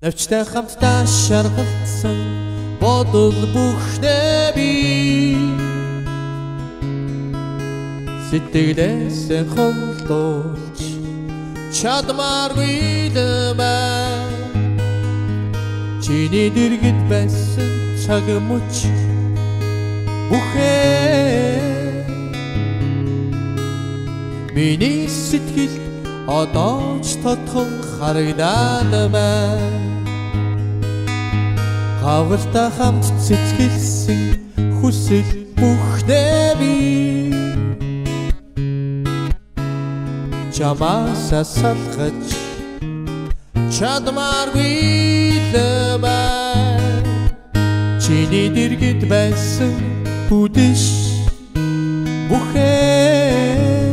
Навчтай хамтдаа шаргалцсан бодол бүхнээ би сэтгэлээс холдуулж чадмааргүй лэмээ чиний дэргэд байсан цаг мөч бүхэн миний сэтгэлд одоо ч тодхон харагдаад байна хавралтай хамт цэцгэлсэн хүсэл бүхнээ би чамаас салгаж чадмааргүй лэмээ чиний дэргэд байсан бүдэш бүхэн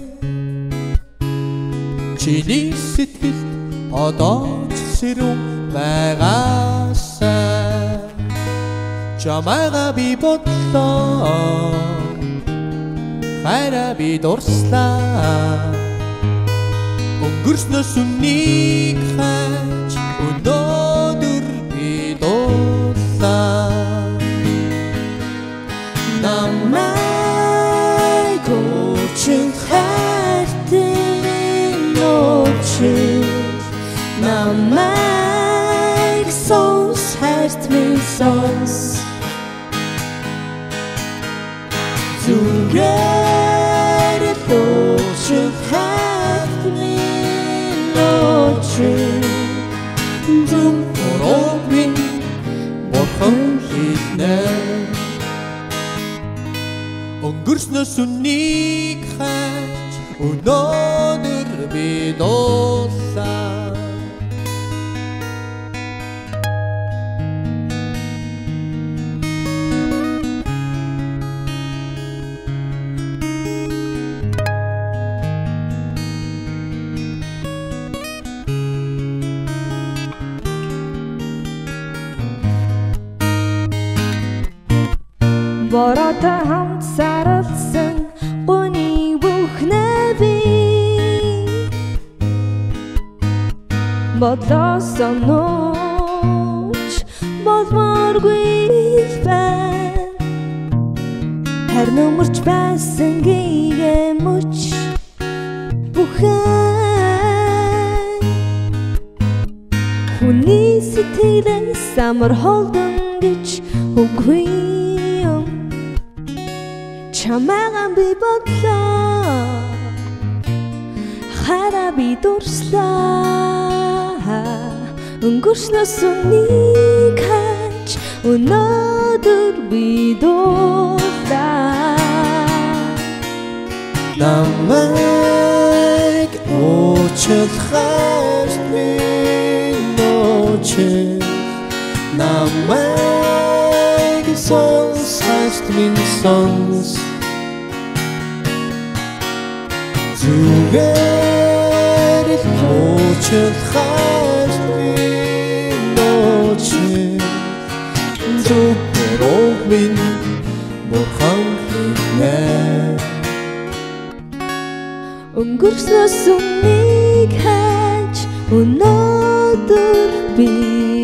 чиний сэтгэлд одоо ч сэрүүн байгаасаа чамайга би бодлоо хайраа би дурслаа өнгөрснөөс үнийг хайж өнөөдөр би дуулаа намайг өчн хайртай ночи намайг сонс хайрт минь сонс зүгээр өчн хайрт минь ночи зүрх минь бурхан хэлнэ өнгөрснөөс үнийг хайж өнөөдөр би дуулаа бороотой хамт саралсан гуний бүхнээ би бодлосон нууч болмооргүй байна харин өмөрч байсан гээ мөч бүхэн хүний сэтгэлээс амар холдон гэж үгүй чамайга би бодлоо хайраа би дурслаа өнгөрснөөс үнийг хайж өнөөдөр би дуулаа намайг өчл хайрт минь ночи намайг сонс хайрт минь сонс зүгээр л өчл хайрт минь ночи зүрх минь бурхан хэлнэ өнгөрснөөс үнийг хайж өнөөдөр би